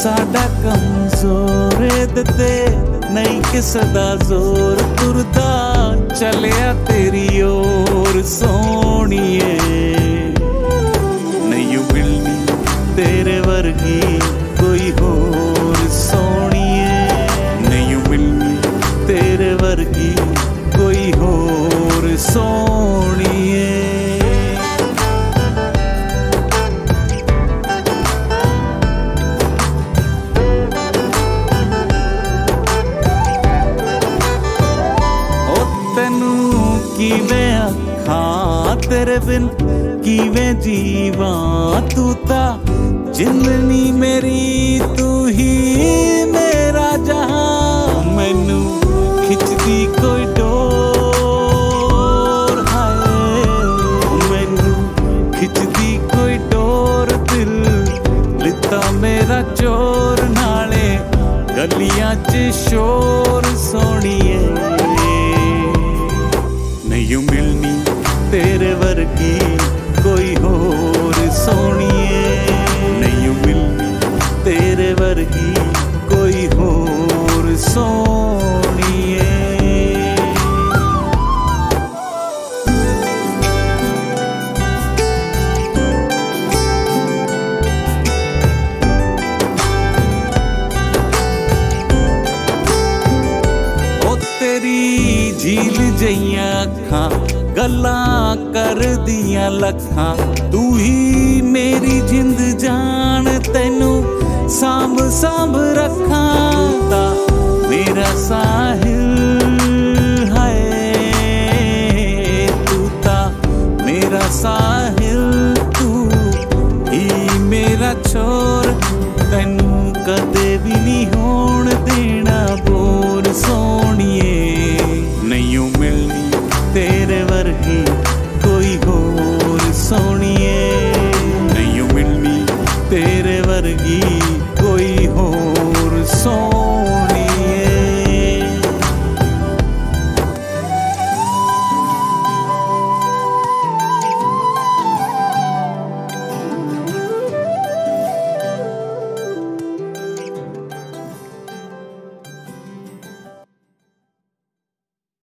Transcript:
साडा कमजोर ते नहीं किसे दा जोर तुरदा चलिया तेरी ओर सोहणीए नहीं मिलनी तेरे वर्गी कोई होर सोहणीए नहीं मिलनी तेरे वर्गी कोई होर सोहणीए किवें आखां तेरे बिन किवें जीवा तू ता जिंदनी मेरी तू ही मेरा जहां मैनू खिचदी कोई डोर हाय मैनू खिचदी कोई डोर दिल लिता मेरा चोर नाले गलियां च शोर सोहणीए नहीं मिलनी तेरे वर्गी कोई होर सोहणीए नहीं मिलनी तेरे वर्गी कोई होर सोहणीए तेरी झील जइयां अखां गल्लां कर दियां लखां तू ही मेरी जिंद जान तैनू सांभ सांभ रखां ता मेरा साहिल हाय तू ता मेरा साहिल तू ही मेरा छोर